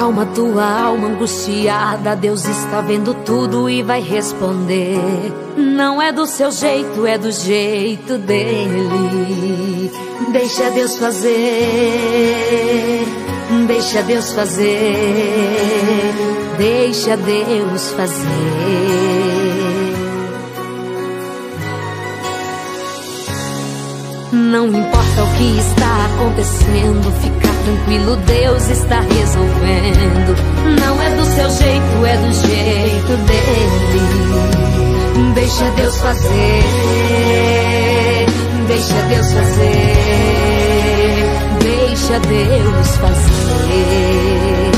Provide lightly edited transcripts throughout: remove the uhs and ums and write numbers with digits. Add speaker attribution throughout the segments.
Speaker 1: Acalma tua alma angustiada, Deus está vendo tudo e vai responder. Não é do seu jeito, é do jeito dele. Deixa Deus fazer, deixa Deus fazer, deixa Deus fazer. Não importa o que está acontecendo, fica tranquilo, Deus está resolvendo. Não é do seu jeito, é do jeito dele. Deixa Deus fazer, deixa Deus fazer, deixa Deus fazer.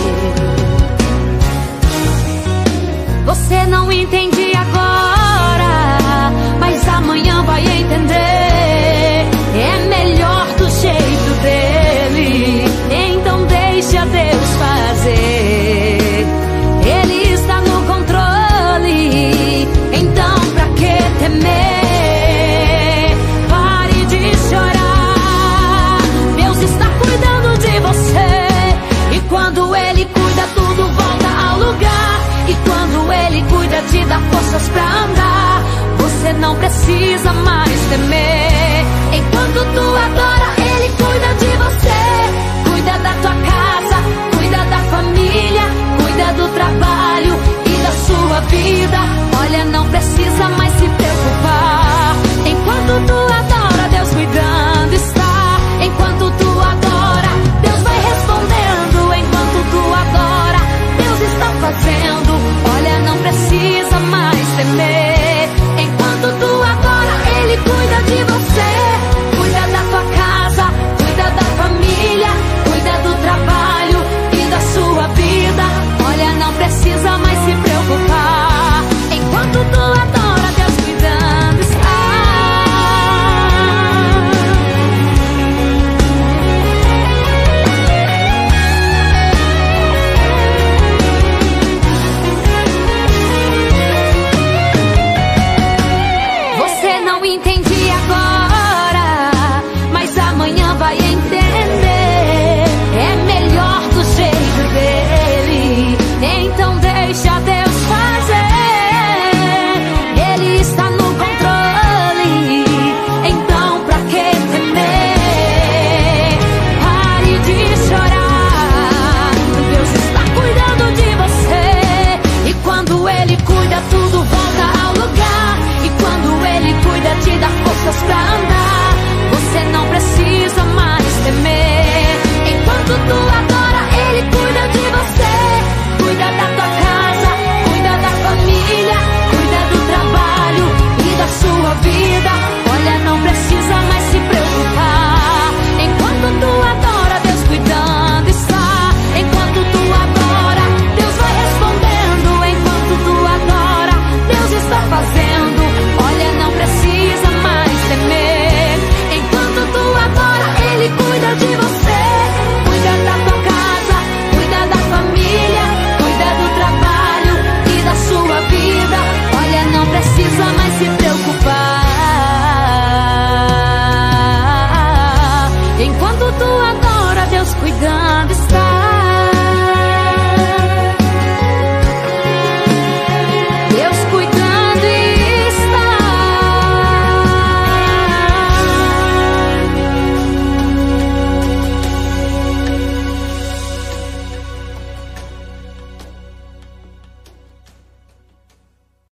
Speaker 1: Você não entende agora, mas amanhã vai entender. É melhor do jeito dele, então deixa Deus fazer. Ele está no controle, então pra que temer? Pare de chorar, Deus está cuidando de você. E quando Ele cuida, tudo volta ao lugar. E quando Ele cuida, te dá forças pra andar. Você não precisa mais temer. Enquanto tua dor